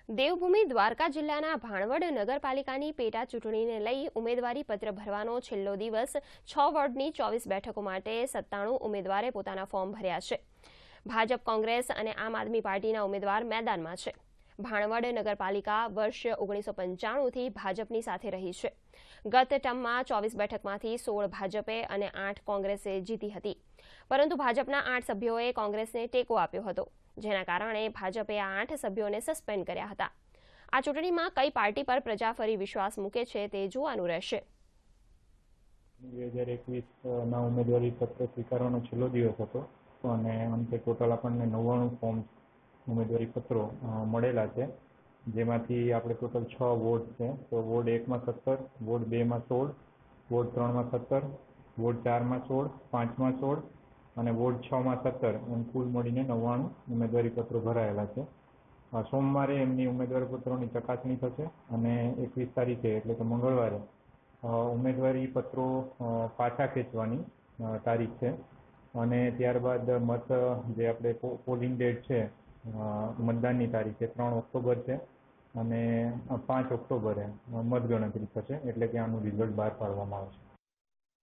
દેવભૂમિ દ્વારકા જિલ્લાના ભાણવડ નગરપાલિકાની પેટા ચૂંટણીને લઈ ઉમેદવારી પત્ર ભરવાનો છેલ્લો દિવસ 6 વોર્ડની 24 બેઠકો માટે 97 ઉમેદવારે પોતાના ફોર્મ ભર્યા છે। ભાજપ, કોંગ્રેસ અને આમ આદમી પાર્ટીના ઉમેદવાર મેદાનમાં છે। ભાણવડ નગરપાલિકા વર્ષ 1995થી ભાજપની સાથે રહી છે। ગત ટર્મમાં 24 બેઠકમાંથી 16 ભાજપે અને 8 કોંગ્રેસે જીતી હતી, પરંતુ ભાજપના 8 સભ્યોએ કોંગ્રેસને ટેકો આપ્યો હતો, જેના કારણે ભાજપે આ 8 સભ્યોને સસ્પેન્ડ કર્યા હતા। આ ચૂંટણીમાં કઈ પાર્ટી પર પ્રજા ફરી વિશ્વાસ મૂકે છે તે જોવાનું રહેશે। 2021ના ઉમેદવારી પત્ર સ્વીકારવાનો છેલ્લો દિવસ હતો અને અંતે ટોટલ આપણને 99 ફોર્મ ઉમેદવારી પત્રો મળેલા છે, જેમાંથી આપણે ટોટલ 6 વોર્ડ છે। તો વોર્ડ 1માં 17, વોર્ડ 2માં 16, વોર્ડ 3માં 17, વોર્ડ 4માં 16, 5માં 16 અને વોર્ડ 6માં 17 એમ કુલ મળીને 99 ઉમેદવારી પત્રો ભરાયેલા છે। સોમવારે એમની ઉમેદવારી પત્રોની ચકાસણી થશે અને 21 તારીખે એટલે કે મંગળવારે ઉમેદવારી પત્રો પાછા ખેંચવાની તારીખ છે અને ત્યારબાદ મત જે આપણે પોલિંગ ડેટ છે, મતદાનની તારીખ 3 ઓક્ટોબર છે અને 5 ઓક્ટોબરે મતગણતરી થશે, એટલે કે આનું રિઝલ્ટ બહાર પાડવામાં આવશે।